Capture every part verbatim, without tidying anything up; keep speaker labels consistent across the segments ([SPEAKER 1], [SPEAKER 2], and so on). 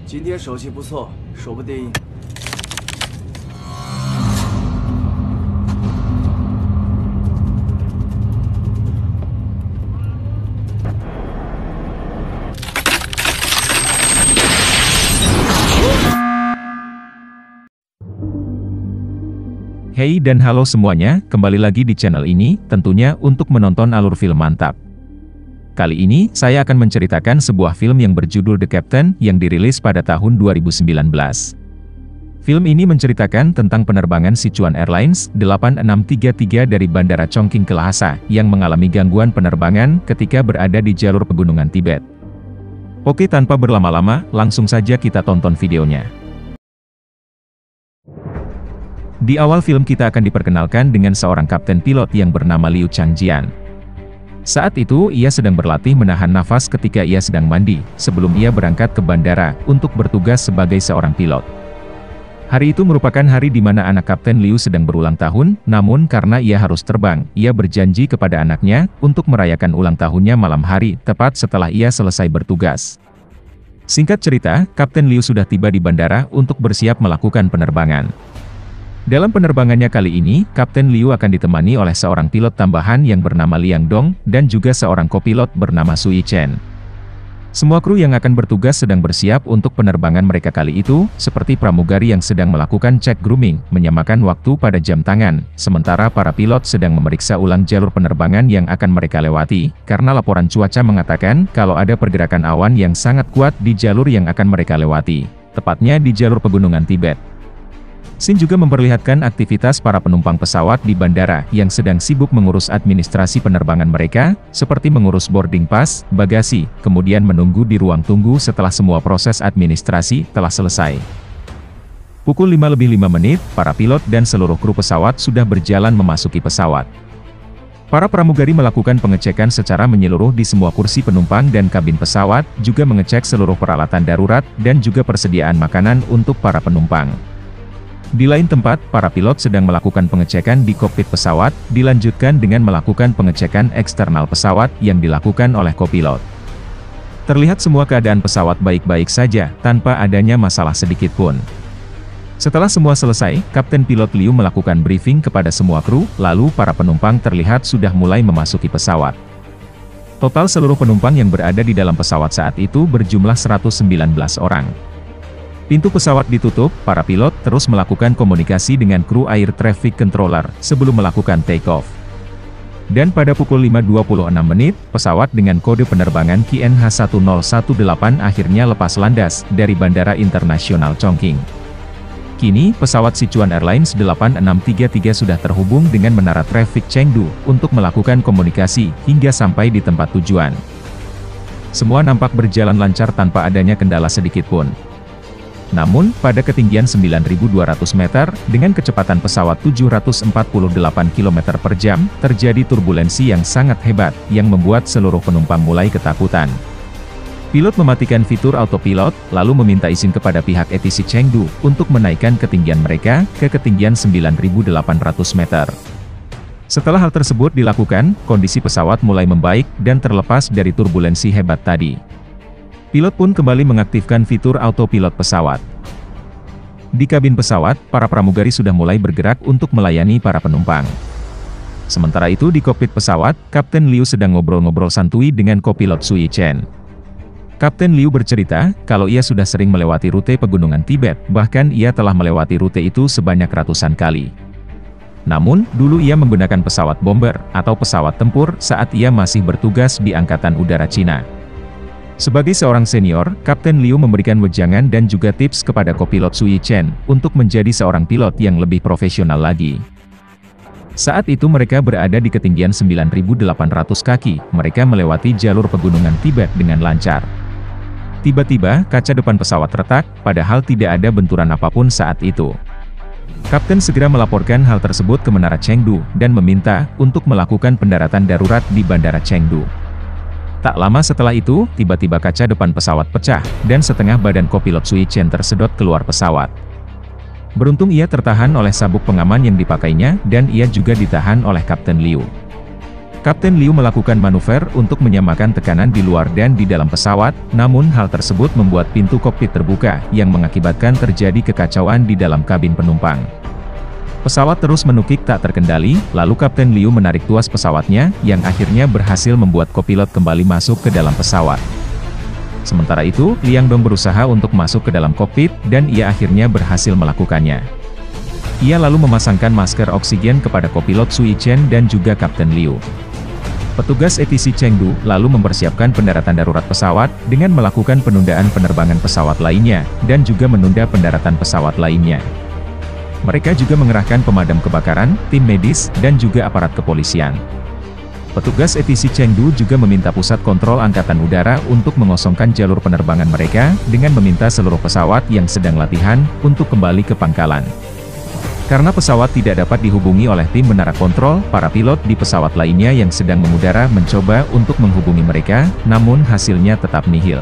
[SPEAKER 1] 今天手气不错，说不定。
[SPEAKER 2] Hey dan halo semuanya, kembali lagi di channel ini, tentunya untuk menonton alur film mantap. Kali ini, saya akan menceritakan sebuah film yang berjudul The Captain, yang dirilis pada tahun dua ribu sembilan belas. Film ini menceritakan tentang penerbangan Sichuan Airlines delapan enam tiga tiga dari Bandara Chongqing ke Lhasa, yang mengalami gangguan penerbangan ketika berada di jalur pegunungan Tibet. Oke, tanpa berlama-lama, langsung saja kita tonton videonya. Di awal film kita akan diperkenalkan dengan seorang kapten pilot yang bernama Liu Changjian. Saat itu, ia sedang berlatih menahan nafas ketika ia sedang mandi, sebelum ia berangkat ke bandara, untuk bertugas sebagai seorang pilot. Hari itu merupakan hari di mana anak Kapten Liu sedang berulang tahun, namun karena ia harus terbang, ia berjanji kepada anaknya, untuk merayakan ulang tahunnya malam hari, tepat setelah ia selesai bertugas. Singkat cerita, Kapten Liu sudah tiba di bandara, untuk bersiap melakukan penerbangan. Dalam penerbangannya kali ini, Kapten Liu akan ditemani oleh seorang pilot tambahan yang bernama Liang Dong, dan juga seorang kopilot bernama Sui Chen. Semua kru yang akan bertugas sedang bersiap untuk penerbangan mereka kali itu, seperti pramugari yang sedang melakukan cek grooming, menyamakan waktu pada jam tangan, sementara para pilot sedang memeriksa ulang jalur penerbangan yang akan mereka lewati, karena laporan cuaca mengatakan kalau ada pergerakan awan yang sangat kuat di jalur yang akan mereka lewati, tepatnya di jalur pegunungan Tibet. Scene juga memperlihatkan aktivitas para penumpang pesawat di bandara yang sedang sibuk mengurus administrasi penerbangan mereka, seperti mengurus boarding pass, bagasi, kemudian menunggu di ruang tunggu setelah semua proses administrasi telah selesai. Pukul lima lebih lima menit, para pilot dan seluruh kru pesawat sudah berjalan memasuki pesawat. Para pramugari melakukan pengecekan secara menyeluruh di semua kursi penumpang dan kabin pesawat, juga mengecek seluruh peralatan darurat, dan juga persediaan makanan untuk para penumpang. Di lain tempat, para pilot sedang melakukan pengecekan di kokpit pesawat, dilanjutkan dengan melakukan pengecekan eksternal pesawat yang dilakukan oleh kopilot. Terlihat semua keadaan pesawat baik-baik saja, tanpa adanya masalah sedikit pun. Setelah semua selesai, Kapten Pilot Liu melakukan briefing kepada semua kru, lalu para penumpang terlihat sudah mulai memasuki pesawat. Total seluruh penumpang yang berada di dalam pesawat saat itu berjumlah seratus sembilan belas orang. Pintu pesawat ditutup, para pilot terus melakukan komunikasi dengan kru air traffic controller sebelum melakukan take-off. Dan pada pukul lima dua puluh enam menit, pesawat dengan kode penerbangan Q N H satu nol satu delapan akhirnya lepas landas dari Bandara Internasional Chongqing. Kini, pesawat Sichuan Airlines delapan enam tiga tiga sudah terhubung dengan Menara Traffic Chengdu untuk melakukan komunikasi hingga sampai di tempat tujuan. Semua nampak berjalan lancar tanpa adanya kendala sedikit pun. Namun, pada ketinggian sembilan ribu dua ratus meter, dengan kecepatan pesawat tujuh ratus empat puluh delapan kilometer per jam, terjadi turbulensi yang sangat hebat, yang membuat seluruh penumpang mulai ketakutan. Pilot mematikan fitur autopilot, lalu meminta izin kepada pihak A T C Chengdu, untuk menaikkan ketinggian mereka, ke ketinggian sembilan ribu delapan ratus meter. Setelah hal tersebut dilakukan, kondisi pesawat mulai membaik, dan terlepas dari turbulensi hebat tadi. Pilot pun kembali mengaktifkan fitur autopilot pesawat. Di kabin pesawat, para pramugari sudah mulai bergerak untuk melayani para penumpang. Sementara itu di kokpit pesawat, Kapten Liu sedang ngobrol-ngobrol santuy dengan kopilot Sui Chen. Kapten Liu bercerita, kalau ia sudah sering melewati rute pegunungan Tibet, bahkan ia telah melewati rute itu sebanyak ratusan kali. Namun, dulu ia menggunakan pesawat bomber, atau pesawat tempur, saat ia masih bertugas di Angkatan Udara Cina. Sebagai seorang senior, Kapten Liu memberikan wejangan dan juga tips kepada kopilot Sui Chen, untuk menjadi seorang pilot yang lebih profesional lagi. Saat itu mereka berada di ketinggian sembilan ribu delapan ratus kaki, mereka melewati jalur pegunungan Tibet dengan lancar. Tiba-tiba, kaca depan pesawat retak, padahal tidak ada benturan apapun saat itu. Kapten segera melaporkan hal tersebut ke Menara Chengdu, dan meminta, untuk melakukan pendaratan darurat di Bandara Chengdu. Tak lama setelah itu, tiba-tiba kaca depan pesawat pecah, dan setengah badan kopilot Sui Chen tersedot keluar pesawat. Beruntung ia tertahan oleh sabuk pengaman yang dipakainya, dan ia juga ditahan oleh Kapten Liu. Kapten Liu melakukan manuver untuk menyamakan tekanan di luar dan di dalam pesawat, namun hal tersebut membuat pintu kokpit terbuka, yang mengakibatkan terjadi kekacauan di dalam kabin penumpang. Pesawat terus menukik tak terkendali, lalu Kapten Liu menarik tuas pesawatnya, yang akhirnya berhasil membuat kopilot kembali masuk ke dalam pesawat. Sementara itu, Liang Dong berusaha untuk masuk ke dalam kokpit, dan ia akhirnya berhasil melakukannya. Ia lalu memasangkan masker oksigen kepada kopilot Sui Chen dan juga Kapten Liu. Petugas A T C Chengdu lalu mempersiapkan pendaratan darurat pesawat, dengan melakukan penundaan penerbangan pesawat lainnya, dan juga menunda pendaratan pesawat lainnya. Mereka juga mengerahkan pemadam kebakaran, tim medis, dan juga aparat kepolisian. Petugas A T C Chengdu juga meminta pusat kontrol angkatan udara untuk mengosongkan jalur penerbangan mereka, dengan meminta seluruh pesawat yang sedang latihan, untuk kembali ke pangkalan. Karena pesawat tidak dapat dihubungi oleh tim menara kontrol, para pilot di pesawat lainnya yang sedang mengudara mencoba untuk menghubungi mereka, namun hasilnya tetap nihil.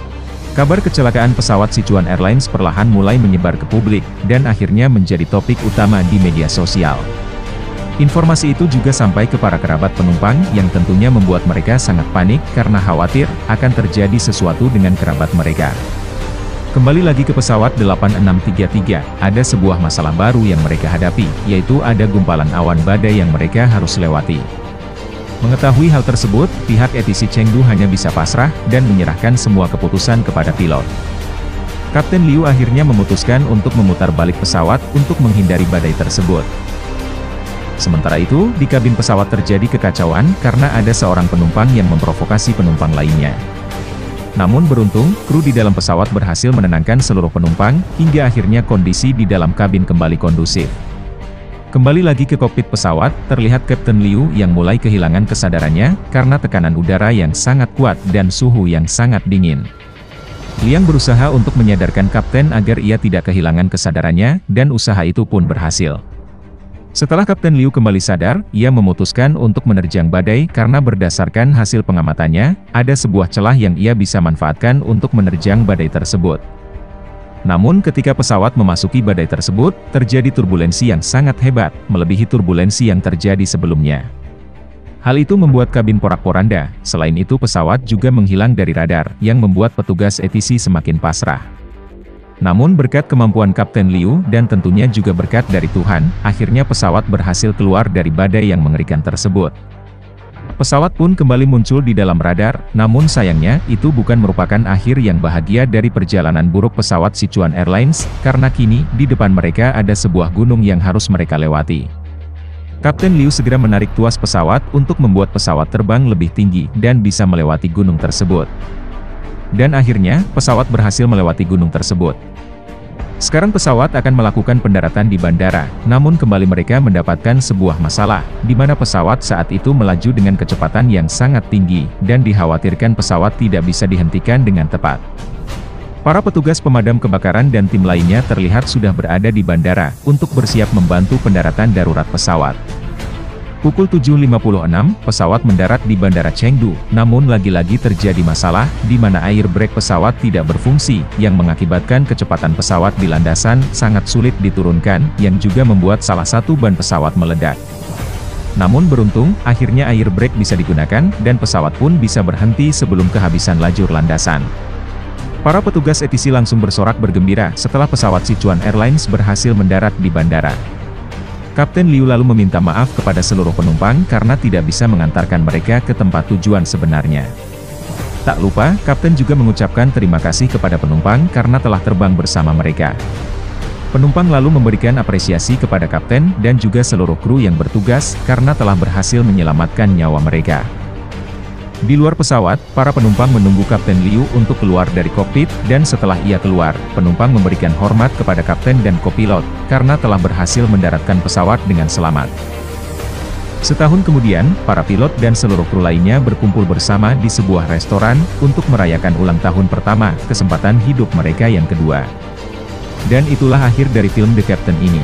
[SPEAKER 2] Kabar kecelakaan pesawat Sichuan Airlines perlahan mulai menyebar ke publik, dan akhirnya menjadi topik utama di media sosial. Informasi itu juga sampai ke para kerabat penumpang, yang tentunya membuat mereka sangat panik, karena khawatir akan terjadi sesuatu dengan kerabat mereka. Kembali lagi ke pesawat delapan enam tiga tiga, ada sebuah masalah baru yang mereka hadapi, yaitu ada gumpalan awan badai yang mereka harus lewati. Mengetahui hal tersebut, pihak A T C Chengdu hanya bisa pasrah, dan menyerahkan semua keputusan kepada pilot. Kapten Liu akhirnya memutuskan untuk memutar balik pesawat, untuk menghindari badai tersebut. Sementara itu, di kabin pesawat terjadi kekacauan, karena ada seorang penumpang yang memprovokasi penumpang lainnya. Namun beruntung, kru di dalam pesawat berhasil menenangkan seluruh penumpang, hingga akhirnya kondisi di dalam kabin kembali kondusif. Kembali lagi ke kokpit pesawat, terlihat Kapten Liu yang mulai kehilangan kesadarannya, karena tekanan udara yang sangat kuat dan suhu yang sangat dingin. Liang berusaha untuk menyadarkan kapten agar ia tidak kehilangan kesadarannya, dan usaha itu pun berhasil. Setelah Kapten Liu kembali sadar, ia memutuskan untuk menerjang badai karena berdasarkan hasil pengamatannya, ada sebuah celah yang ia bisa manfaatkan untuk menerjang badai tersebut. Namun ketika pesawat memasuki badai tersebut, terjadi turbulensi yang sangat hebat, melebihi turbulensi yang terjadi sebelumnya. Hal itu membuat kabin porak-poranda, selain itu pesawat juga menghilang dari radar, yang membuat petugas A T C semakin pasrah. Namun berkat kemampuan Kapten Liu, dan tentunya juga berkat dari Tuhan, akhirnya pesawat berhasil keluar dari badai yang mengerikan tersebut. Pesawat pun kembali muncul di dalam radar, namun sayangnya, itu bukan merupakan akhir yang bahagia dari perjalanan buruk pesawat Sichuan Airlines, karena kini, di depan mereka ada sebuah gunung yang harus mereka lewati. Kapten Liu segera menarik tuas pesawat untuk membuat pesawat terbang lebih tinggi, dan bisa melewati gunung tersebut. Dan akhirnya, pesawat berhasil melewati gunung tersebut. Sekarang pesawat akan melakukan pendaratan di bandara, namun kembali mereka mendapatkan sebuah masalah, di mana pesawat saat itu melaju dengan kecepatan yang sangat tinggi, dan dikhawatirkan pesawat tidak bisa dihentikan dengan tepat. Para petugas pemadam kebakaran dan tim lainnya terlihat sudah berada di bandara, untuk bersiap membantu pendaratan darurat pesawat. Pukul tujuh lima puluh enam, pesawat mendarat di Bandara Chengdu, namun lagi-lagi terjadi masalah, di mana air brake pesawat tidak berfungsi, yang mengakibatkan kecepatan pesawat di landasan sangat sulit diturunkan, yang juga membuat salah satu ban pesawat meledak. Namun beruntung, akhirnya air brake bisa digunakan, dan pesawat pun bisa berhenti sebelum kehabisan lajur landasan. Para petugas A T C langsung bersorak bergembira setelah pesawat Sichuan Airlines berhasil mendarat di bandara. Kapten Liu lalu meminta maaf kepada seluruh penumpang karena tidak bisa mengantarkan mereka ke tempat tujuan sebenarnya. Tak lupa, Kapten juga mengucapkan terima kasih kepada penumpang karena telah terbang bersama mereka. Penumpang lalu memberikan apresiasi kepada Kapten dan juga seluruh kru yang bertugas karena telah berhasil menyelamatkan nyawa mereka. Di luar pesawat, para penumpang menunggu Kapten Liu untuk keluar dari kokpit, dan setelah ia keluar, penumpang memberikan hormat kepada kapten dan kopilot, karena telah berhasil mendaratkan pesawat dengan selamat. Setahun kemudian, para pilot dan seluruh kru lainnya berkumpul bersama di sebuah restoran, untuk merayakan ulang tahun pertama, kesempatan hidup mereka yang kedua. Dan itulah akhir dari film The Captain ini.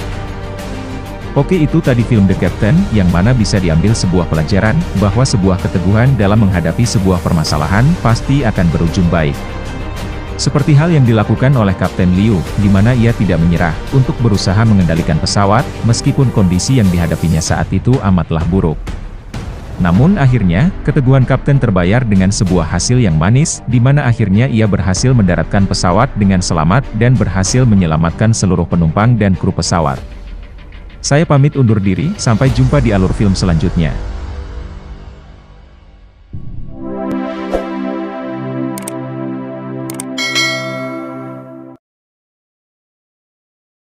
[SPEAKER 2] Oke, itu tadi film The Captain, yang mana bisa diambil sebuah pelajaran, bahwa sebuah keteguhan dalam menghadapi sebuah permasalahan, pasti akan berujung baik. Seperti hal yang dilakukan oleh Kapten Liu, di mana ia tidak menyerah, untuk berusaha mengendalikan pesawat, meskipun kondisi yang dihadapinya saat itu amatlah buruk. Namun akhirnya, keteguhan Kapten terbayar dengan sebuah hasil yang manis, di mana akhirnya ia berhasil mendaratkan pesawat dengan selamat dan berhasil menyelamatkan seluruh penumpang dan kru pesawat. Saya pamit undur diri, sampai jumpa di alur film selanjutnya.